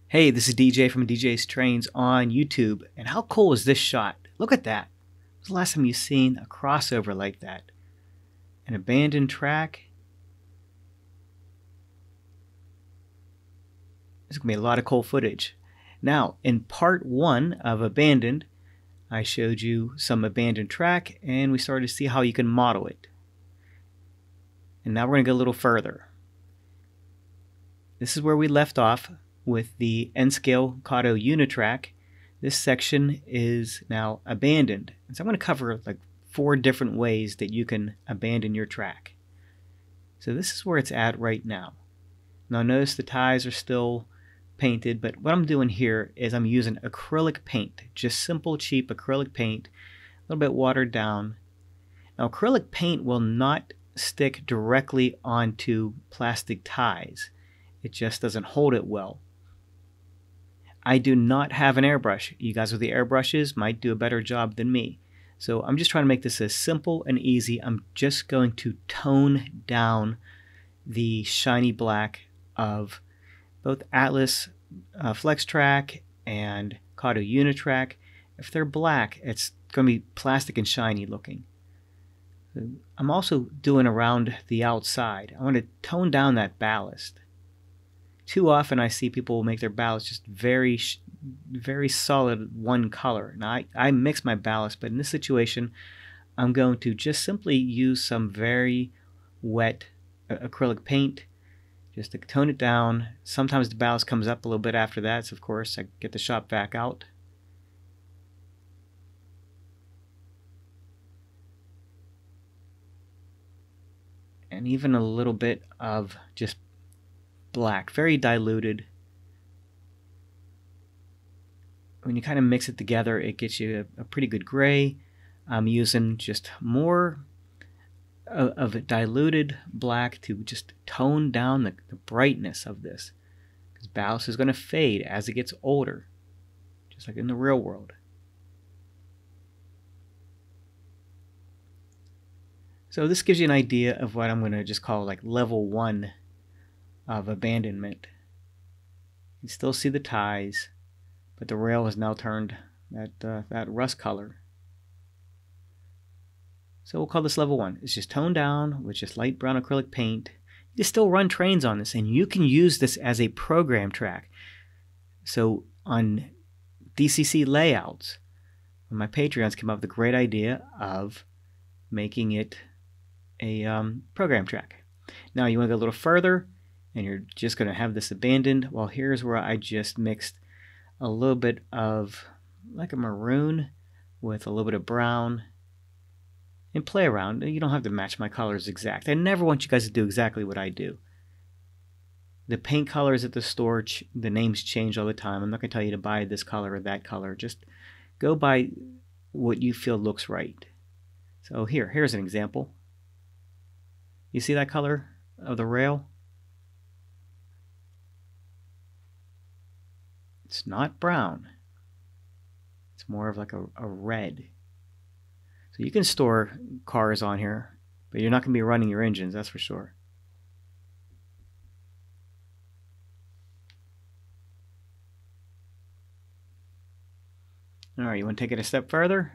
Hey, this is DJ from DJSTRAINS on YouTube, and how cool is this shot? Look at that. When's the last time you've seen a crossover like that? An abandoned track? There's going to be a lot of cool footage. Now, in part 1 of Abandoned, I showed you some abandoned track, and we started to see how you can model it. And now we're going to go a little further. This is where we left off with the N-scale Kato Unitrack. This section is now abandoned. And so I'm going to cover like 4 different ways that you can abandon your track. So this is where it's at right now. Now notice the ties are still painted, but what I'm doing here is I'm using acrylic paint, just simple cheap acrylic paint, a little bit watered down. Now acrylic paint will not stick directly onto plastic ties. It just doesn't hold it well. I do not have an airbrush. You guys with the airbrushes might do a better job than me. So I'm just trying to make this as simple and easy. I'm just going to tone down the shiny black of both Atlas Flex Track and Kato Unitrack. If they're black, it's going to be plastic and shiny looking. I'm also doing around the outside. I want to tone down that ballast. Too often I see people make their ballast just very solid one color. Now I mix my ballast, but in this situation I'm going to just simply use some very wet acrylic paint just to tone it down. Sometimes the ballast comes up a little bit after that, so of course I get the shot back out. And even a little bit of just black, very diluted. When you kind of mix it together, it gets you a pretty good gray. I'm using just more of a diluted black to just tone down the brightness of this, because ballast is going to fade as it gets older, just like in the real world. So this gives you an idea of what I'm going to just call like level 1 of abandonment. You still see the ties, but the rail has now turned that rust color. So we'll call this level 1. It's just toned down with just light brown acrylic paint. You can still run trains on this, and you can use this as a program track. So on DCC layouts, when my Patreons came up with a great idea of making it a program track. Now you want to go a little further, and you're just going to have this abandoned. Well, here's where I just mixed a little bit of like a maroon with a little bit of brown and play around. You don't have to match my colors exact. I never want you guys to do exactly what I do. The paint colors at the store, the names change all the time. I'm not going to tell you to buy this color or that color. Just go by what you feel looks right. So here's an example. You see that color of the rail? It's not brown. It's more of like a red. So you can store cars on here, but you're not going to be running your engines, that's for sure. All right, you want to take it a step further?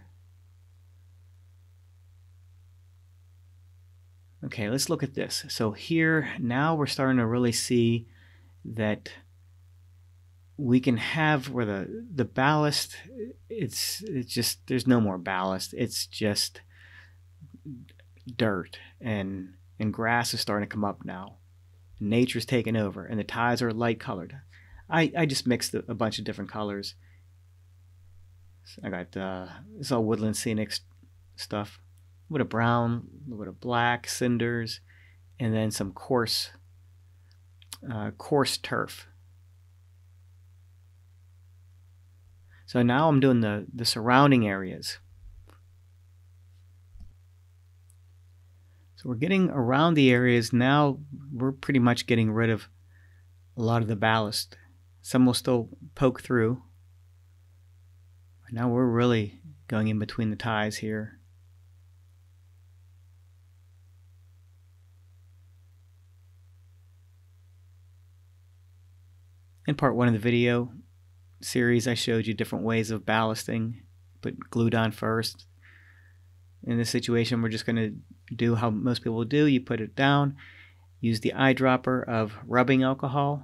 Okay, let's look at this. So here, now we're starting to really see that we can have where the ballast, it's just, there's no more ballast. It's just dirt, and grass is starting to come up now. Nature's taking over, and the ties are light colored. I just mixed a bunch of different colors. So I got it's all woodland scenic stuff. A little bit of brown, a little bit of black, cinders, and then some coarse turf. So now I'm doing the surrounding areas. So we're getting around the areas. Now we're pretty much getting rid of a lot of the ballast. Some will still poke through. But now we're really going in between the ties here. In part 1 of the video series, I showed you different ways of ballasting. Put glue down first. In this situation, we're just going to do how most people do. You put it down, use the eyedropper of rubbing alcohol.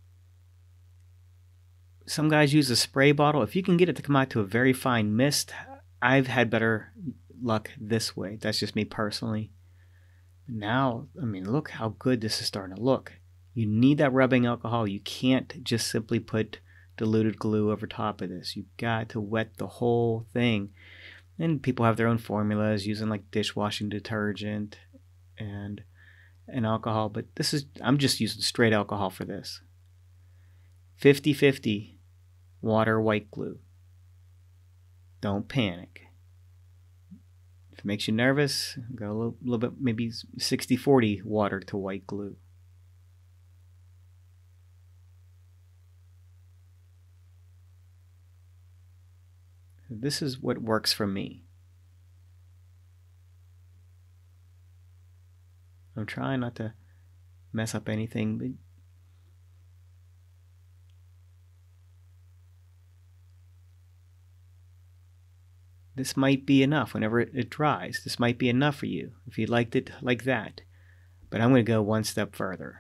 Some guys use a spray bottle. If you can get it to come out to a very fine mist, I've had better luck this way. That's just me personally. Now, I mean, look how good this is starting to look. You need that rubbing alcohol. You can't just simply put diluted glue over top of this. You've got to wet the whole thing. And people have their own formulas using like dishwashing detergent and alcohol, but I'm just using straight alcohol for this. 50-50 water white glue. Don't panic. If it makes you nervous, go a little bit, maybe 60-40 water to white glue. This is what works for me. I'm trying not to mess up anything, but this might be enough whenever it dries. This might be enough for you if you liked it like that. But I'm going to go one step further.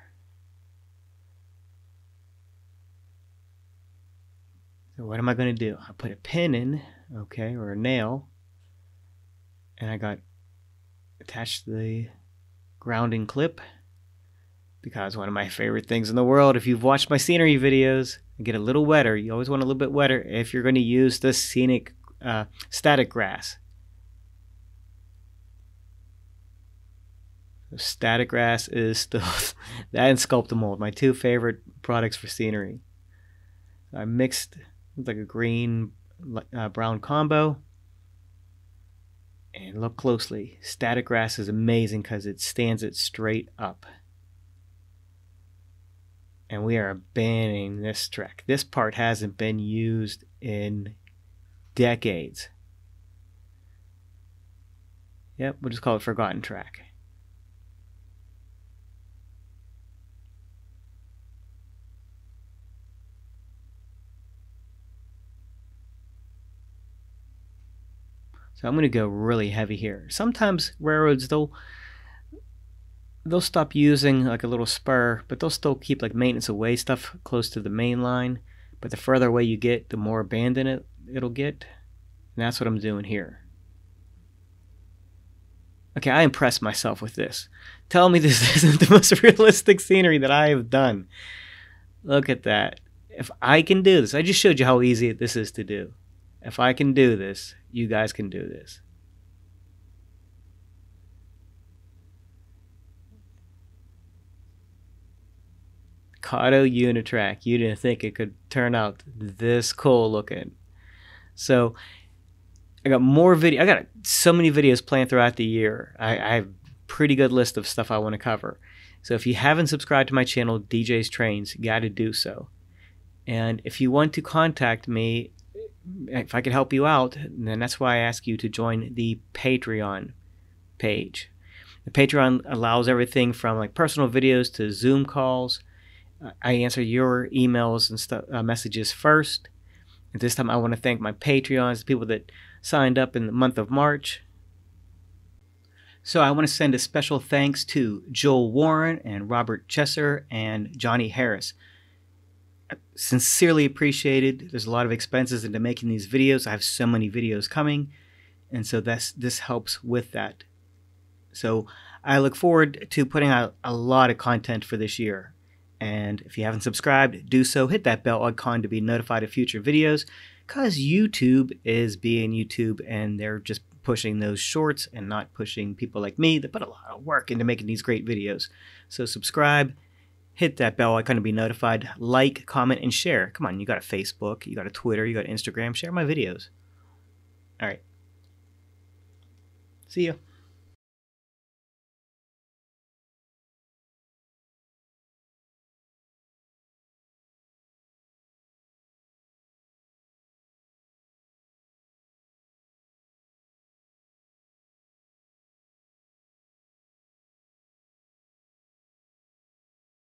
So what am I going to do? I put a pin in, okay, or a nail, and I got attached the grounding clip, because one of my favorite things in the world, if you've watched my scenery videos, get a little wetter. You always want a little bit wetter if you're going to use the scenic static grass. So static grass is still that and Sculpt-A-Mold, my two favorite products for scenery. I mixed like a green brown combo, and look closely. Static grass is amazing because it stands it straight up. And we are abandoning this track. This part hasn't been used in decades. Yep, we'll just call it Forgotten Track. So I'm going to go really heavy here. Sometimes railroads, they'll stop using like a little spur, but they'll still keep like maintenance away stuff close to the main line. But the further away you get, the more abandoned it'll get. And that's what I'm doing here. Okay, I impressed myself with this. Tell me this isn't the most realistic scenery that I have done. Look at that. If I can do this, I just showed you how easy this is to do. If I can do this, you guys can do this. Kato Unitrack. You didn't think it could turn out this cool looking. So I got more video. I got so many videos planned throughout the year. I have a pretty good list of stuff I want to cover. So if you haven't subscribed to my channel, DJSTRAINS, you got to do so. And if you want to contact me, if I could help you out, then that's why I ask you to join the Patreon page. The Patreon allows everything from like personal videos to Zoom calls. I answer your emails and stuff, messages first. At this time, I want to thank my Patreons, the people that signed up in the month of March. So I want to send a special thanks to Joel Warren and Robert Chesser and Johnny Harris. Sincerely appreciated. There's a lot of expenses into making these videos. I have so many videos coming, and so this helps with that. So I look forward to putting out a lot of content for this year. And if you haven't subscribed, do so. Hit that bell icon to be notified of future videos, because YouTube is being YouTube, and they're just pushing those shorts and not pushing people like me that put a lot of work into making these great videos. So subscribe. Hit that bell icon to be notified. Like, comment, and share. Come on, you got a Facebook, you got a Twitter, you got Instagram. Share my videos. All right. See ya.